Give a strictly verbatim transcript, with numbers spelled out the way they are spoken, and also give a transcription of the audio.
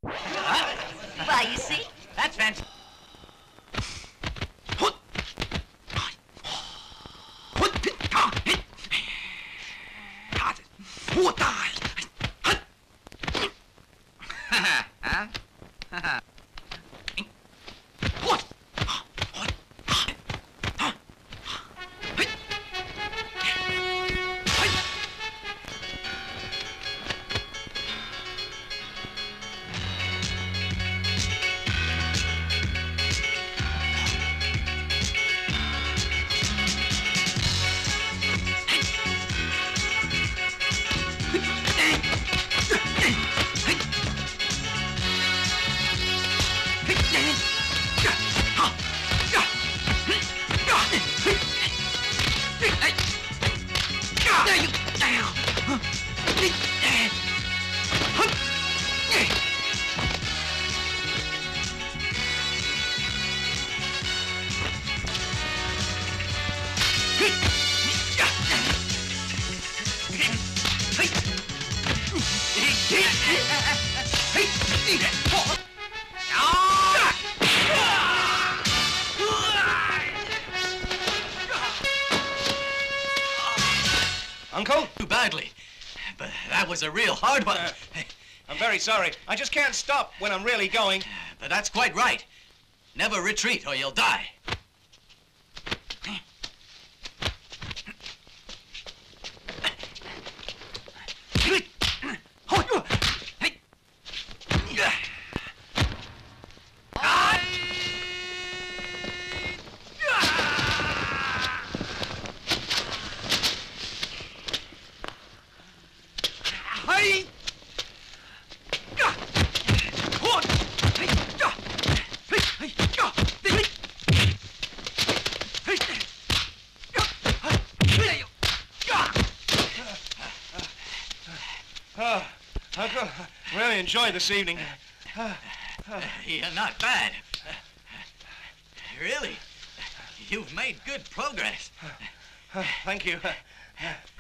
Well, you see, That's fantastic. Uncle? Too badly. But that was a real hard one. Uh, I'm very sorry. I just can't stop when I'm really going. But that's quite right. Never retreat or you'll die. Oh, Uncle, really enjoyed this evening. You're not bad. Really, you've made good progress. Thank you.